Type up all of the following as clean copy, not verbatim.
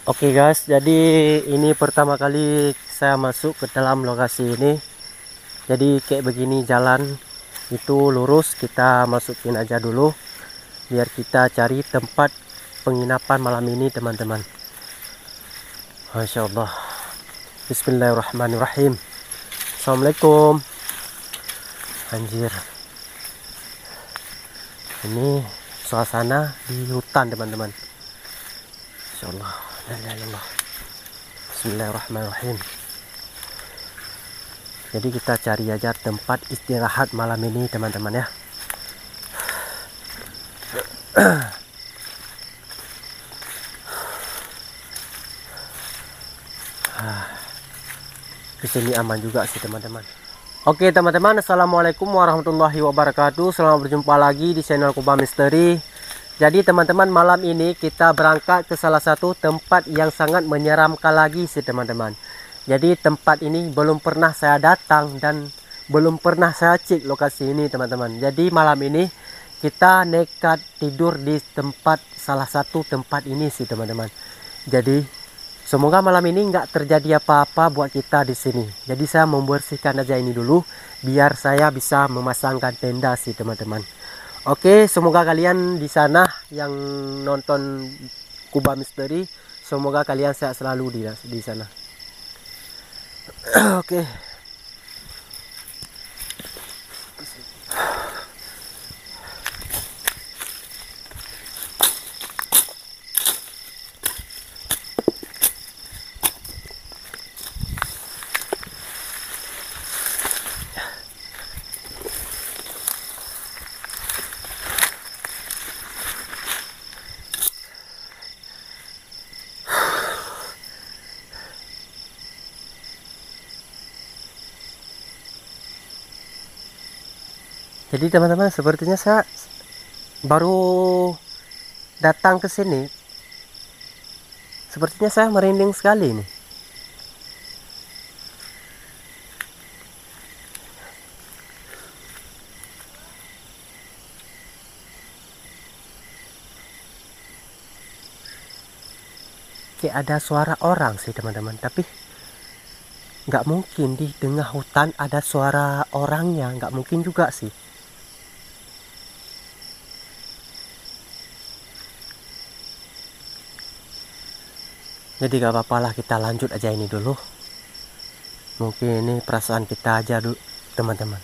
Oke guys, jadi ini pertama kali saya masuk ke dalam lokasi ini. Jadi kayak begini jalan itu lurus, kita masukin aja dulu biar kita cari tempat penginapan malam ini teman-teman. Masya Allah. Bismillahirrahmanirrahim. Assalamualaikum. Anjir, ini suasana di hutan teman-teman. Masya Allah. La ilaha illallah. Bismillahirrahmanirrahim. Jadi kita cari aja tempat istirahat malam ini teman-teman ya. Di sini aman juga sih teman-teman. Oke teman-teman, assalamualaikum warahmatullahi wabarakatuh. Selamat berjumpa lagi di channel Kuba Misteri. Jadi teman-teman, malam ini kita berangkat ke salah satu tempat yang sangat menyeramkan lagi sih teman-teman. Jadi tempat ini belum pernah saya datang dan belum pernah saya cek lokasi ini teman-teman. Jadi malam ini kita nekat tidur di salah satu tempat ini sih teman-teman. Jadi semoga malam ini nggak terjadi apa-apa buat kita di sini. Jadi saya membersihkan aja ini dulu biar saya bisa memasangkan tenda sih teman-teman. Oke, semoga kalian di sana yang nonton Kuba Misteri, semoga kalian sehat selalu di sana. Oke. Jadi teman-teman, sepertinya saya baru datang ke sini. Sepertinya saya merinding sekali nih. Kayak ada suara orang sih teman-teman, tapi nggak mungkin di tengah hutan ada suara orangnya, nggak mungkin juga sih. Jadi gak apa-apa lah, kita lanjut aja ini dulu. Mungkin ini perasaan kita aja dulu teman-teman.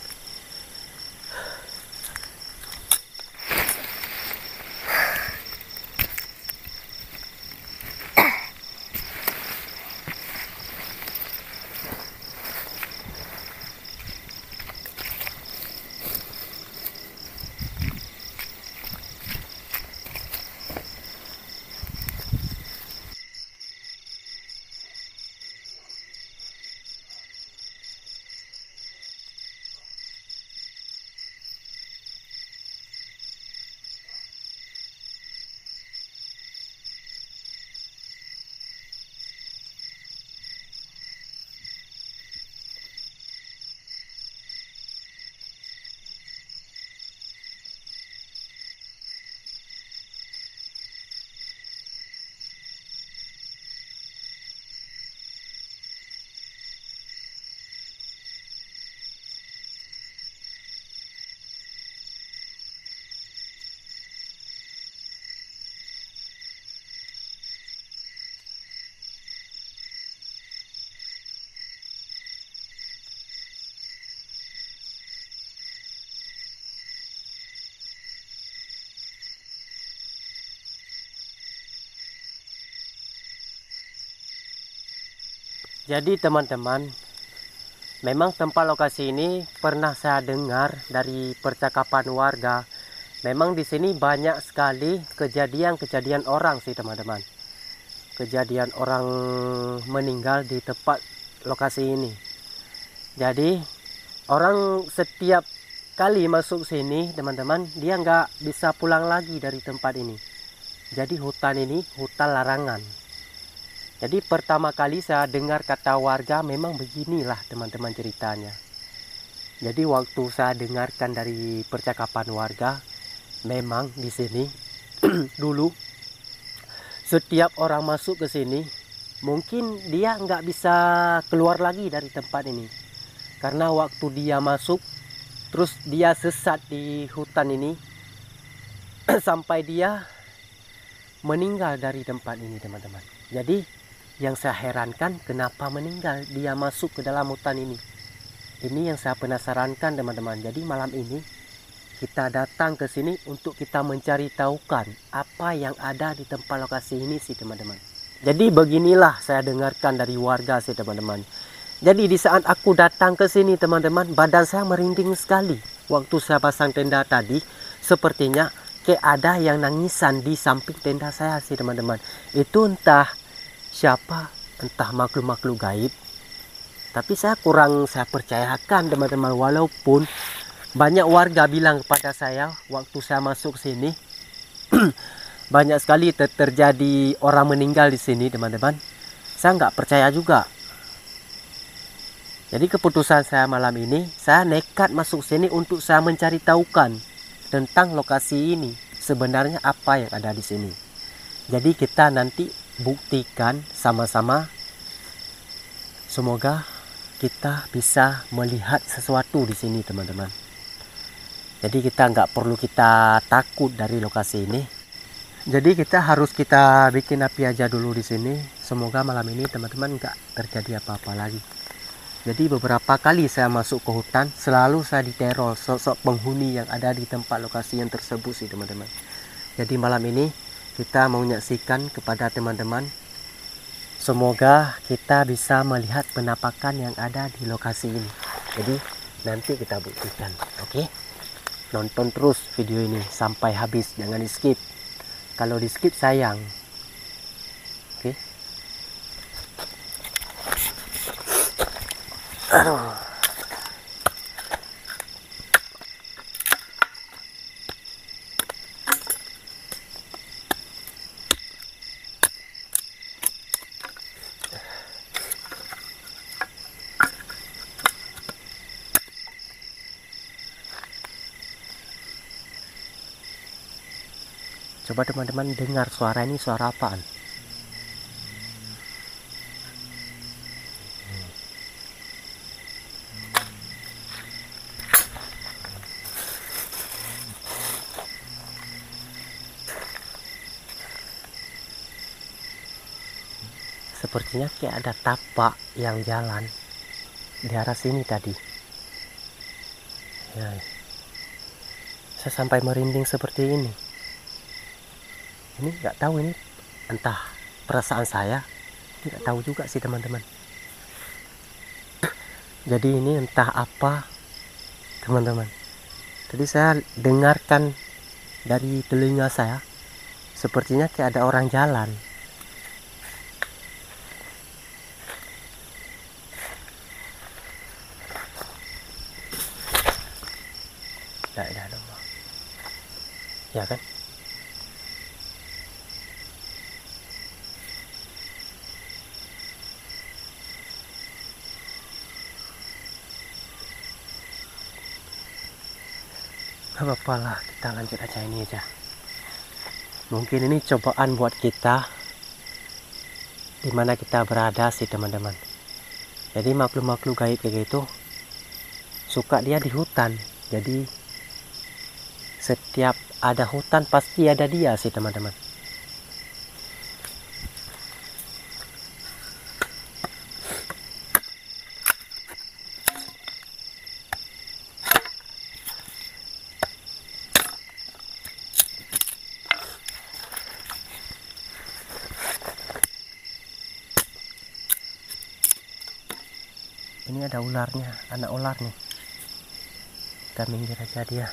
Jadi teman-teman, memang tempat lokasi ini pernah saya dengar dari percakapan warga. Memang di sini banyak sekali kejadian-kejadian orang sih teman-teman. Kejadian orang meninggal di tempat lokasi ini. Jadi orang setiap kali masuk sini teman-teman, dia nggak bisa pulang lagi dari tempat ini. Jadi hutan ini hutan larangan. Jadi pertama kali saya dengar kata warga memang beginilah teman-teman ceritanya. Jadi waktu saya dengarkan dari percakapan warga, memang di sini dulu setiap orang masuk ke sini mungkin dia nggak bisa keluar lagi dari tempat ini, karena waktu dia masuk terus dia sesat di hutan ini sampai dia meninggal dari tempat ini teman-teman. Jadi yang saya herankan, kenapa meninggal dia masuk ke dalam hutan ini. Ini yang saya penasarankan teman-teman. Jadi malam ini kita datang ke sini untuk kita mencari tahukan apa yang ada di tempat lokasi ini sih teman-teman. Jadi beginilah saya dengarkan dari warga sih teman-teman. Jadi di saat aku datang ke sini teman-teman, badan saya merinding sekali. Waktu saya pasang tenda tadi, sepertinya kayak ada yang nangisan di samping tenda saya sih teman-teman. Itu entah siapa, entah makhluk-makhluk gaib. Tapi saya kurang saya percayakan teman-teman, walaupun banyak warga bilang kepada saya waktu saya masuk sini banyak sekali terjadi orang meninggal di sini teman-teman. Saya nggak percaya juga. Jadi keputusan saya malam ini, saya nekat masuk sini untuk saya mencari tahukan tentang lokasi ini, sebenarnya apa yang ada di sini. Jadi kita nanti buktikan sama-sama. Semoga kita bisa melihat sesuatu di sini teman-teman. Jadi kita nggak perlu kita takut dari lokasi ini. Jadi kita harus kita bikin api aja dulu di sini. Semoga malam ini teman-teman nggak terjadi apa-apa lagi. Jadi beberapa kali saya masuk ke hutan, selalu saya diteror sosok penghuni yang ada di tempat lokasi yang tersebut sih teman-teman. Jadi malam ini kita mau menyaksikan kepada teman-teman. Semoga kita bisa melihat penampakan yang ada di lokasi ini. Jadi nanti kita buktikan, oke? Nonton terus video ini sampai habis, jangan di skip. Kalau di skip sayang. Oke. Aduh. Coba teman-teman dengar suara ini, suara apaan? Sepertinya kayak ada tapak yang jalan di arah sini tadi. Ya, saya sampai merinding seperti ini. Ini nggak tahu, ini entah perasaan saya, tidak tahu juga sih teman-teman. Jadi ini entah apa teman-teman. Tadi saya dengarkan dari telinga saya, sepertinya kayak ada orang jalan. La ilaha illallah. Ya kan? Gak apa-apa lah, kita lanjut aja ini aja. Mungkin ini cobaan buat kita dimana kita berada sih teman-teman. Jadi makhluk-makhluk gaib kayak gitu suka dia di hutan. Jadi setiap ada hutan pasti ada dia sih teman-teman. Ini ada ularnya, anak ular nih. Kita minggir aja dia.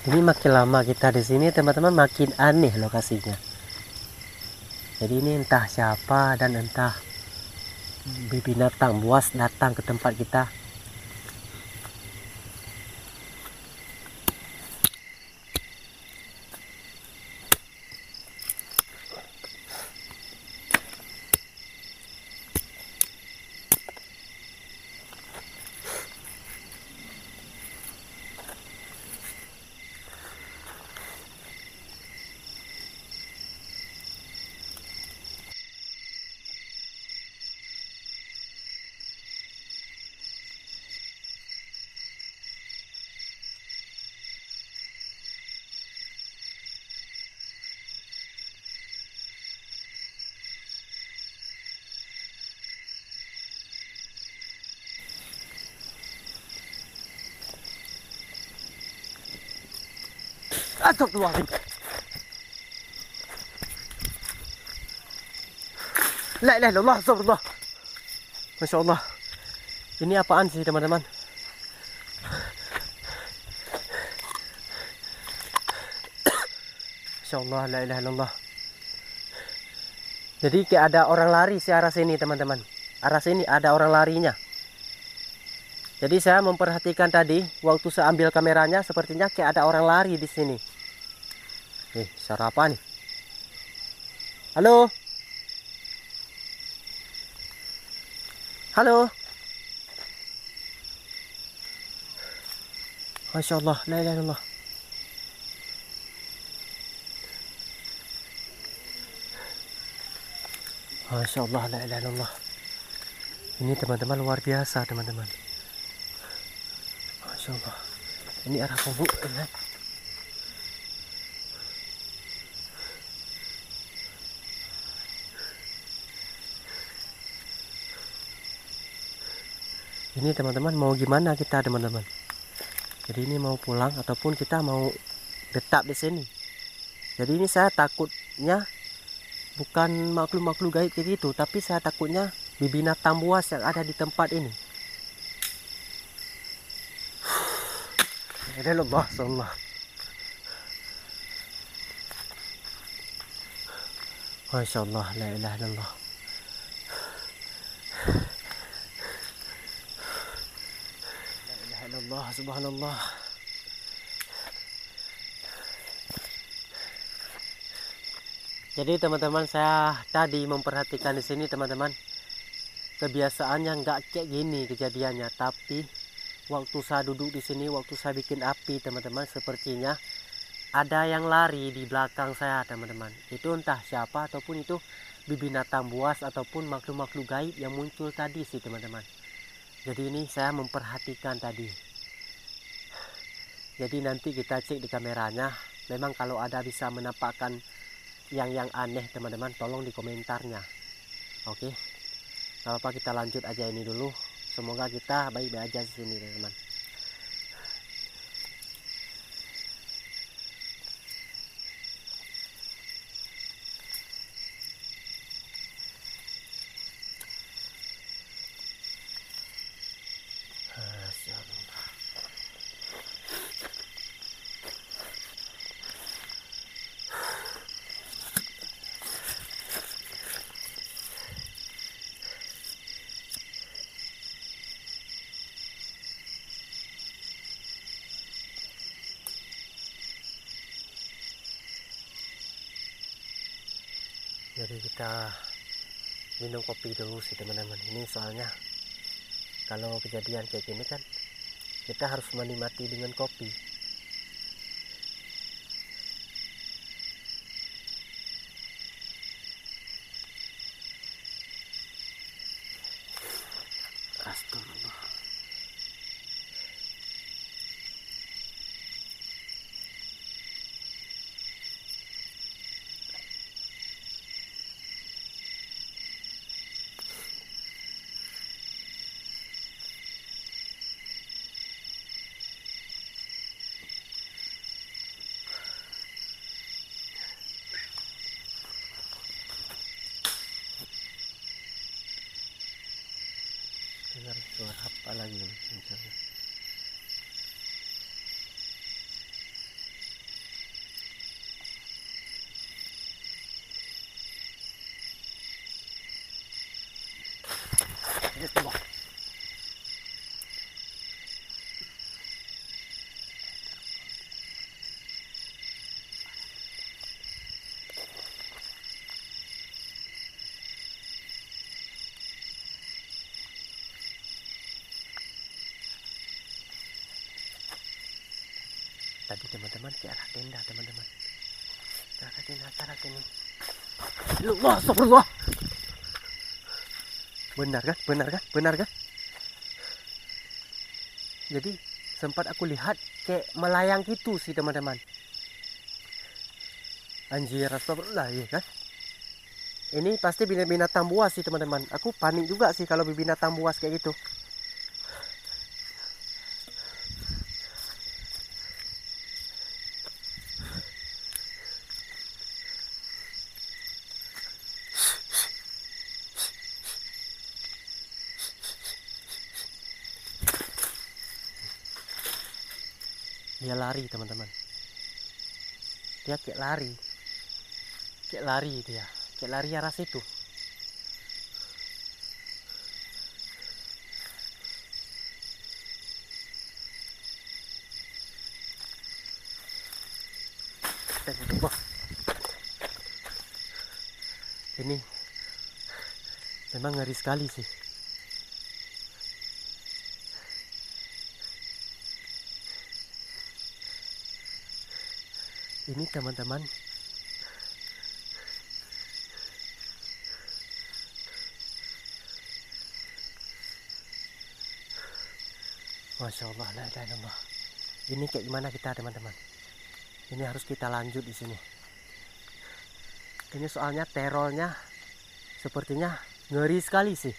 Ini makin lama kita di sini teman-teman makin aneh lokasinya. Jadi ini entah siapa dan entah binatang buas datang ke tempat kita. Astagfirullahaladzim. La ilaha illallah, astagfirullah. Masya Allah. Ini apaan sih teman-teman? Masya Allah, la ilaha illallah. Jadi kayak ada orang lari di arah sini teman-teman. Arah sini ada orang larinya. Jadi saya memperhatikan tadi waktu saya ambil kameranya, sepertinya kayak ada orang lari di sini. Suara apa nih? Halo? Halo? Masya Allah, la ilaha illallah. Masya Allah, la ilaha illallah. Ini teman-teman luar biasa teman-teman. Masya Allah. Ini arah kubuk teman. Ini teman-teman mau gimana kita teman-teman? Jadi ini mau pulang ataupun kita mau tetap di sini. Jadi ini saya takutnya bukan makhluk-makhluk gaib kayak gitu, tapi saya takutnya binatang buas yang ada di tempat ini. Ya Allah, Allah. Masya Allah, la ilaha illallah. La ilaha illallah, subhanallah. Jadi teman-teman, saya tadi memperhatikan di sini teman-teman. Kebiasaannya nggak kayak gini kejadiannya, tapi waktu saya duduk di sini, waktu saya bikin api teman-teman, sepertinya ada yang lari di belakang saya teman-teman. Itu entah siapa ataupun itu binatang buas ataupun makhluk-makhluk gaib yang muncul tadi sih teman-teman. Jadi ini saya memperhatikan tadi. Jadi nanti kita cek di kameranya. Memang kalau ada bisa menampakkan yang aneh teman-teman, tolong di komentarnya. Oke, gak apa-apa, kita lanjut aja ini dulu. Semoga kita baik-baik aja di sini teman-teman. Jadi kita minum kopi dulu sih teman-teman. Ini soalnya kalau kejadian kayak gini kan kita harus menikmati dengan kopi. Astagfirullah. Dengar suara apa lagi misalnya. tadi teman-teman ke arah tenda teman-teman. Ke arah tenda, ke arah sini. Allah, astagfirullah. Benar kan? Benar kan? Benar kan? Jadi sempat aku lihat kayak melayang gitu sih teman-teman. Anjir, astagfirullah, ya kan? Ini pasti binatang buas sih teman-teman. Aku panik juga sih kalau binatang buas kayak gitu. Dia lari teman-teman. Dia kayak lari. Kayak lari dia. Kayak lari arah situ. Wah. Ini memang ngeri sekali sih. Ini teman-teman, Masya Allah, la ilaha illallah. Ini kayak gimana kita teman-teman? Ini harus kita lanjut di sini. Ini soalnya terornya sepertinya ngeri sekali sih.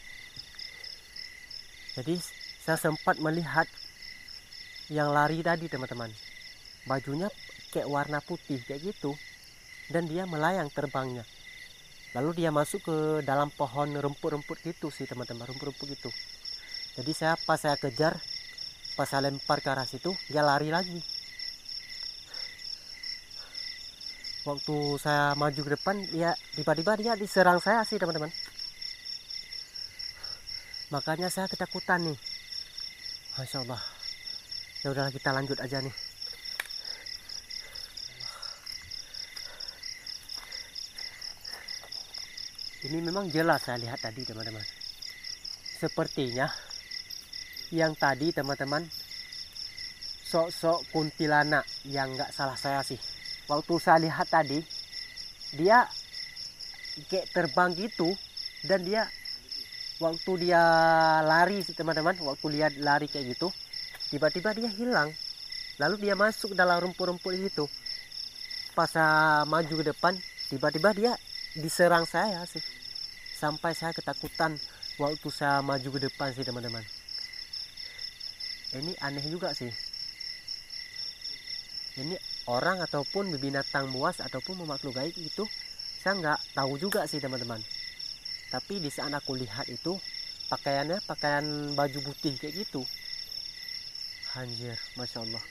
Jadi saya sempat melihat yang lari tadi teman-teman. Bajunya kayak warna putih kayak gitu. Dan dia melayang terbangnya. Lalu dia masuk ke dalam pohon rumput-rumput gitu sih teman-teman. Rumput-rumput gitu. Jadi pas saya kejar, pas saya lempar ke arah situ, dia lari lagi. Waktu saya maju ke depan, ya tiba-tiba dia diserang saya sih teman-teman. Makanya saya ketakutan nih. Masya Allah. Ya udahlah, kita lanjut aja nih. Ini memang jelas saya lihat tadi teman-teman. Sepertinya yang tadi teman-teman sok-sok kuntilanak, yang nggak salah saya sih. Waktu saya lihat tadi, dia kayak terbang gitu, dan dia waktu dia lari sih teman-teman, waktu lihat lari kayak gitu, tiba-tiba dia hilang. Lalu dia masuk dalam rumput-rumput itu. Pas saya maju ke depan, tiba-tiba dia diserang saya sih. Sampai saya ketakutan waktu saya maju ke depan sih teman-teman. Ini aneh juga sih. Ini orang ataupun binatang buas ataupun makhluk gaib itu saya nggak tahu juga sih teman-teman. Tapi di saat aku lihat itu pakaiannya pakaian baju putih kayak gitu. Anjir, Masya Allah.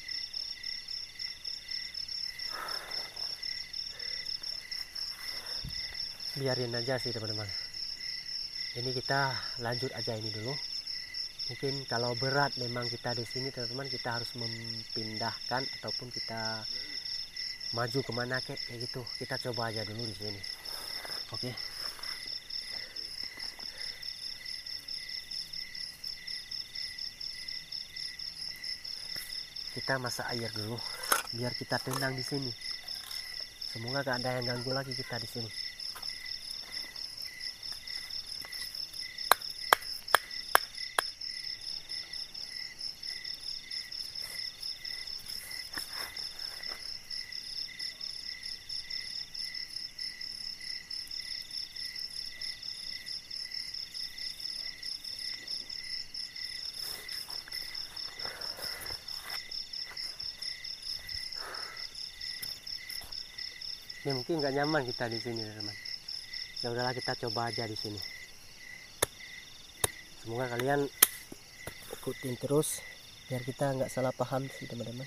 Biarin aja sih teman-teman. Ini kita lanjut aja ini dulu. Mungkin kalau berat memang kita di sini teman-teman, kita harus memindahkan ataupun kita maju kemana kayak gitu. Kita coba aja dulu di sini. Oke. Kita masak air dulu biar kita tenang di sini. Semoga gak ada yang ganggu lagi kita di sini. Ini mungkin nggak nyaman kita di sini teman-teman. Ya udahlah, kita coba aja di sini. Semoga kalian ikutin terus biar kita nggak salah paham sih teman-teman.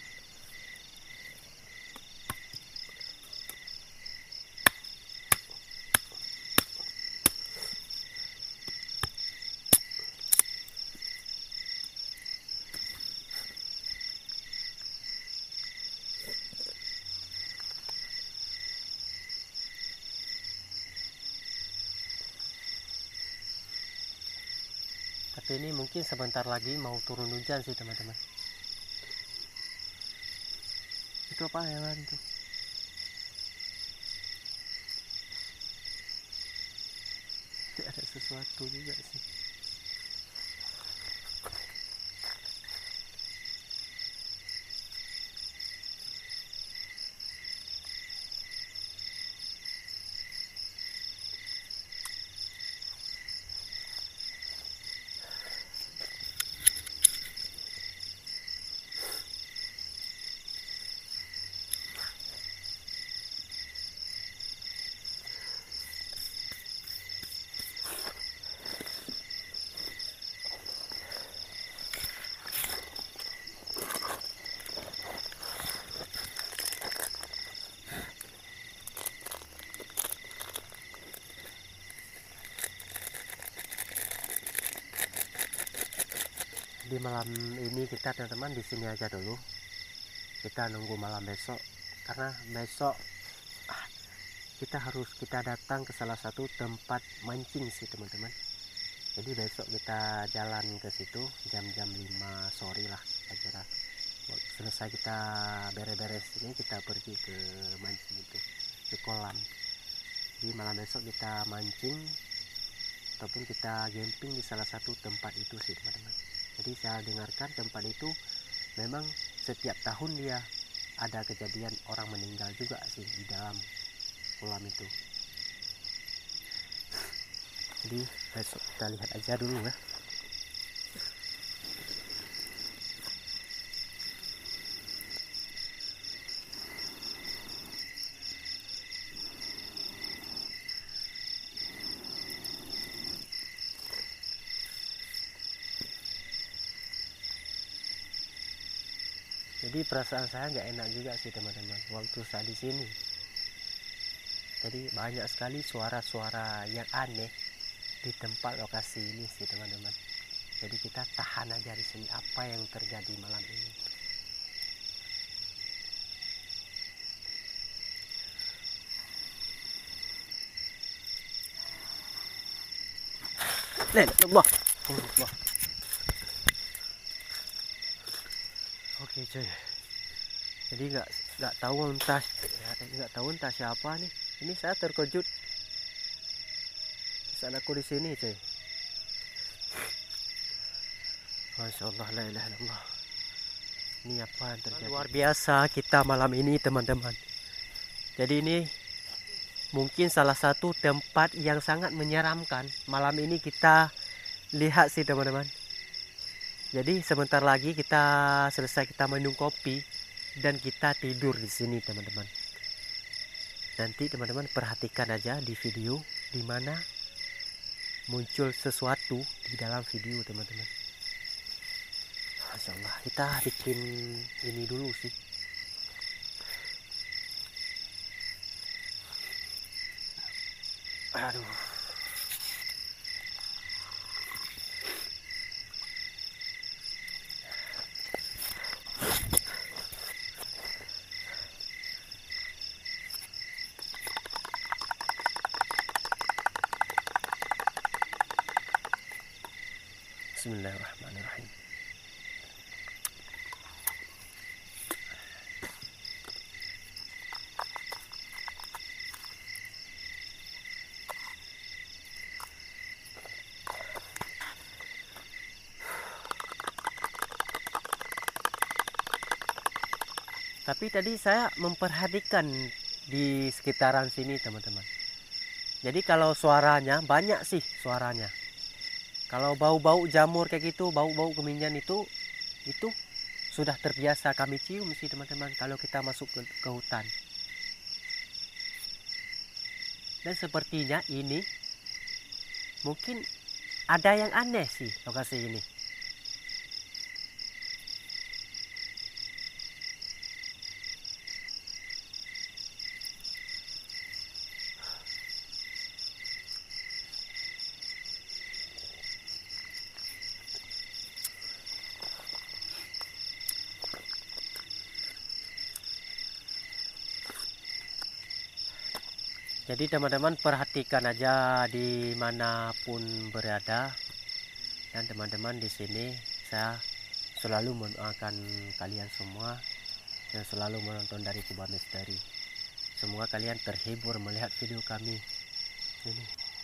Tapi ini mungkin sebentar lagi mau turun hujan sih teman-teman. itu apa yang lari tuh? Ada sesuatu juga sih. Di malam ini kita teman-teman di sini aja dulu. Kita nunggu malam besok, karena besok kita datang ke salah satu tempat mancing sih teman-teman. Jadi besok kita jalan ke situ jam-jam 5 sore lah kira-kira. Selesai kita beres-beres ini, kita pergi ke mancing itu, ke kolam. Jadi malam besok kita mancing ataupun kita camping di salah satu tempat itu sih teman-teman. Jadi saya dengarkan tempat itu memang setiap tahun dia ada kejadian orang meninggal juga sih di dalam kolam itu. Jadi besok kita lihat aja dulu ya. Jadi perasaan saya nggak enak juga sih teman-teman waktu saya di sini. Jadi banyak sekali suara-suara yang aneh di tempat lokasi ini sih teman-teman. Jadi kita tahan aja di sini apa yang terjadi malam ini. Allah. Oke cuy. Jadi nggak tahu entah siapa nih. Ini saya terkejut. Saat aku di sini cuy. Masya Allah, la ilaha illallah. Ini apa yang terjadi? Luar biasa kita malam ini teman-teman. Jadi ini mungkin salah satu tempat yang sangat menyeramkan. Malam ini kita lihat sih teman-teman. Jadi sebentar lagi kita selesai kita minum kopi dan kita tidur di sini teman-teman. Nanti teman-teman perhatikan aja di video di mana muncul sesuatu di dalam video teman-teman. Masya Allah, kita bikin ini dulu sih. Aduh. Bismillahirrahmanirrahim. Tapi tadi saya memperhatikan di sekitaran sini teman-teman. Jadi kalau suaranya banyak sih suaranya. Kalau bau-bau jamur kayak gitu, bau-bau kemenyan itu sudah terbiasa kami cium sih teman-teman kalau kita masuk ke hutan. Dan sepertinya ini mungkin ada yang aneh sih lokasi ini. Jadi teman-teman perhatikan aja dimanapun berada, dan teman-teman di sini saya selalu mendoakan kalian semua yang selalu menonton dari Kubah Misteri. Semoga kalian terhibur melihat video kami ini.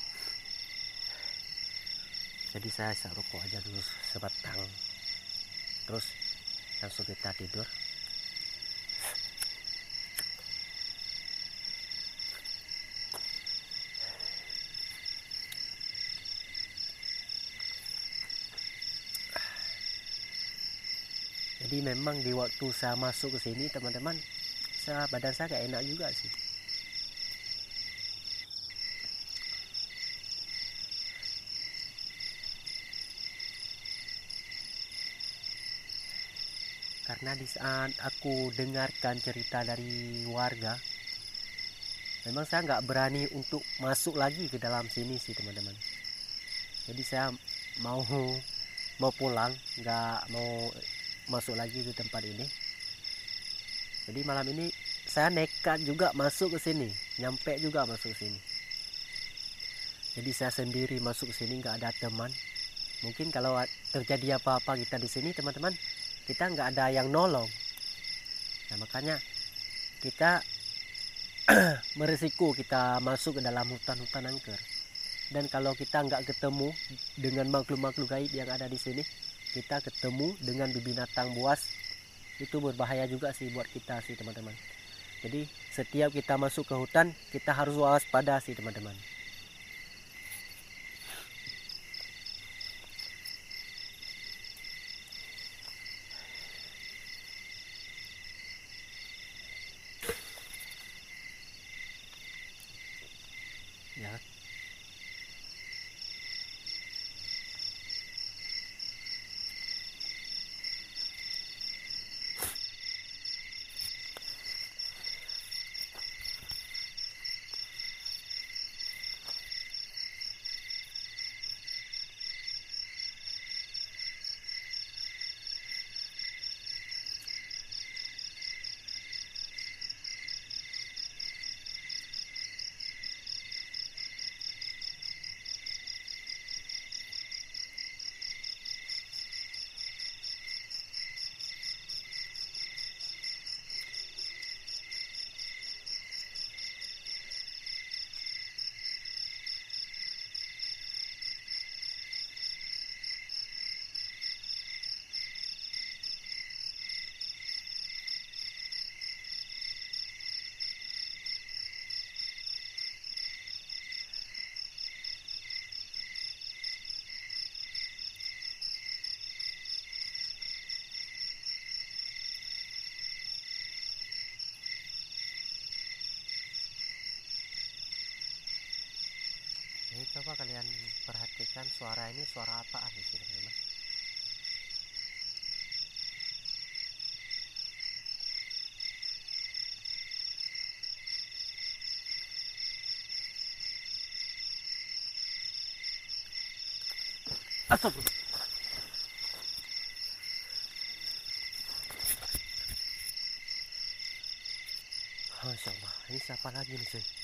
Jadi saya isap rokok aja dulu sebatang, terus langsung kita tidur. Jadi memang di waktu saya masuk ke sini teman-teman, badan saya gak enak juga sih. Karena di saat aku dengarkan cerita dari warga, memang saya nggak berani untuk masuk lagi ke dalam sini sih teman-teman. Jadi saya mau pulang, nggak mau masuk lagi ke tempat ini. Jadi malam ini saya nekat juga masuk ke sini, nyampe juga masuk ke sini. Jadi saya sendiri masuk ke sini, nggak ada teman. Mungkin kalau terjadi apa-apa kita di sini teman-teman, kita nggak ada yang nolong. Nah makanya kita meresiko kita masuk ke dalam hutan-hutan angker. Dan kalau kita nggak ketemu dengan makhluk-makhluk gaib yang ada di sini, kita ketemu dengan binatang buas, itu berbahaya juga sih buat kita sih teman-teman. Jadi setiap kita masuk ke hutan, kita harus waspada sih teman-teman. Ya. Ini coba kalian perhatikan suara ini, suara apaan di sini teman-teman? Astagfirullah. Masya Allah, ini siapa lagi nih cuy?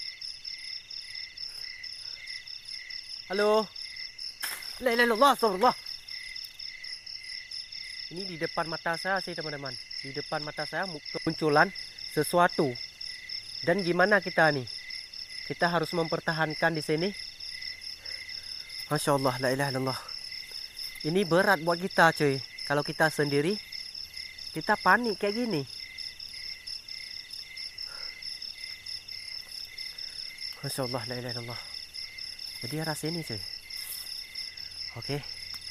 Halo. La ilaha illallah, astagfirullah. Ini di depan mata saya sih teman-teman. Di depan mata saya kemunculan sesuatu. Dan gimana kita nih? Kita harus mempertahankan di sini. Masya Allah, la ilaha illallah. Ini berat buat kita cuy. Kalau kita sendiri, kita panik kayak gini. Masya Allah, la ilaha illallah. Jadi arah sini cuy. Oke.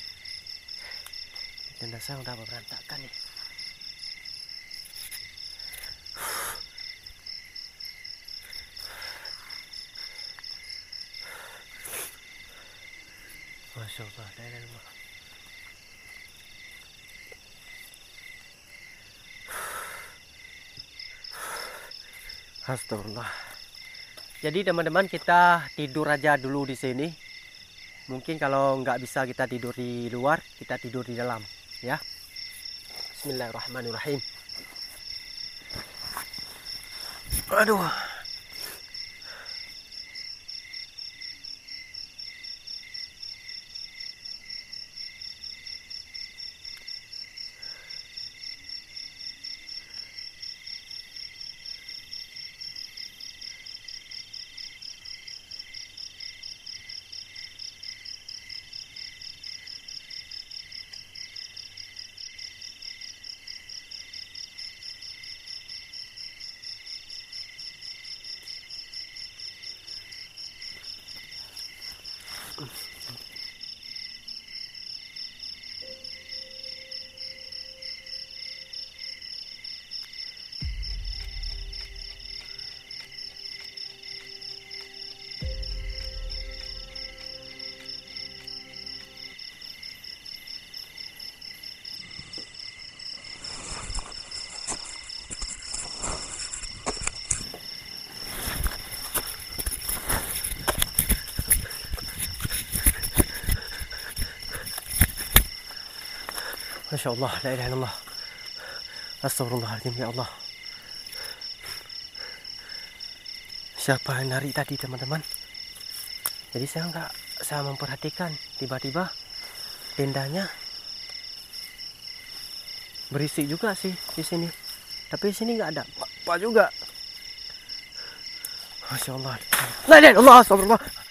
Tenda saya udah berantakan nih. Masya Allah, la ilaha illallah. Astagfirullah. Jadi teman-teman, kita tidur aja dulu di sini. Mungkin kalau nggak bisa kita tidur di luar, kita tidur di dalam, ya. Bismillahirrahmanirrahim. Aduh. Masya Allah, la ilaha illallah. Astagfirullahaladzim, ya Allah. Siapa yang narik tadi teman-teman? Jadi saya memperhatikan, tiba-tiba tendanya berisik juga sih di sini. Tapi di sini nggak ada apa juga. Masya Allah. La ilaha illallah, astagfirullah.